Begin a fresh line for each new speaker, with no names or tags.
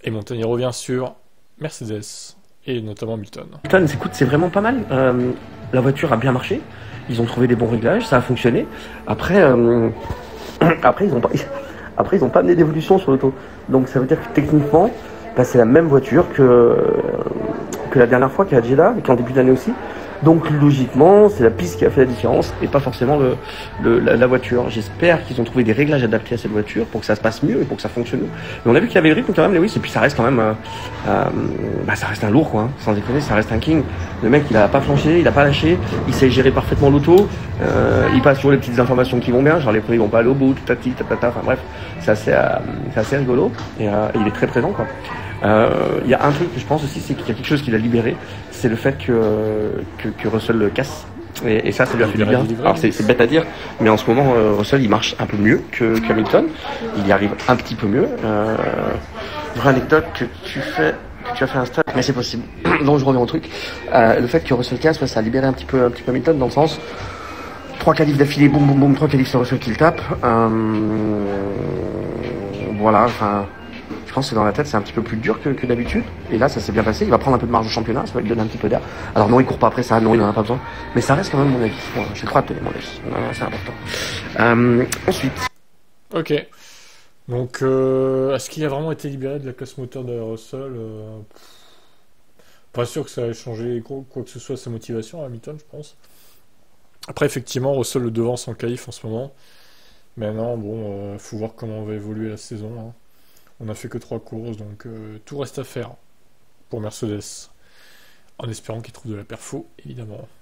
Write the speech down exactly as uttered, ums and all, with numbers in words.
Et Montagnier revient sur Mercedes, et notamment Hamilton.
Hamilton, écoute, c'est vraiment pas mal. Euh, la voiture a bien marché. Ils ont trouvé des bons réglages, ça a fonctionné. Après, euh, après ils ont pas, après ils ont pas amené d'évolution sur l'auto. Donc ça veut dire que techniquement, bah, c'est la même voiture que que la dernière fois, qu'à Jeddah, et qu'en début d'année aussi. Donc logiquement, c'est la piste qui a fait la différence et pas forcément le, le, la, la voiture. J'espère qu'ils ont trouvé des réglages adaptés à cette voiture pour que ça se passe mieux et pour que ça fonctionne mieux. Mais on a vu qu'il y avait le rythme quand même, Lewis, et puis ça reste quand même, euh, euh, bah, ça reste un lourd, quoi. Hein, sans déconner, ça reste un king. Le mec, il a pas flanché, il a pas lâché, il sait gérer parfaitement l'auto. Euh, il passe sur les petites informations qui vont bien, genre les pneus ils vont pas aller au bout, tatati, tatata. Enfin bref, c'est assez, euh, c'est assez rigolo et euh, il est très présent, quoi. Il euh, y a un truc que je pense aussi, c'est qu'il y a quelque chose qui l'a libéré, c'est le fait que, que, que Russell le casse. Et, et ça, ça lui a fait du bien. Alors c'est, c'est bête à dire, mais en ce moment, euh, Russell il marche un peu mieux que qu'Hamilton. Il y arrive un petit peu mieux. Euh, vraie anecdote que tu fais, que tu as fait un stade, mais c'est possible. Donc je reviens au truc. Euh, le fait que Russell casse, ça a libéré un petit peu, un petit peu Hamilton dans le sens. Trois qualifs d'affilée, boum boum boum, trois qualifs sur Russell qui le tape. Euh, voilà, enfin. Je pense que dans la tête, c'est un petit peu plus dur que, que d'habitude. Et là, ça s'est bien passé. Il va prendre un peu de marge au championnat. Ça va lui donner un petit peu d'air. Alors non, il court pas après ça. Non, il n'en a pas besoin. Mais ça reste quand même mon avis. Bon, j'ai le droit de donner mon avis. Non, c'est important. Euh, ensuite.
Ok. Donc, euh, est-ce qu'il a vraiment été libéré de la classe moteur de Russell euh, Pas sûr que ça ait changé quoi, quoi que ce soit sa motivation à Hamilton, je pense. Après, effectivement, Russell le devance en qualif en ce moment. Maintenant, bon, euh, faut voir comment on va évoluer la saison. Hein. On n'a fait que trois courses, donc euh, tout reste à faire pour Mercedes. En espérant qu'ils trouvent de la perfo, évidemment.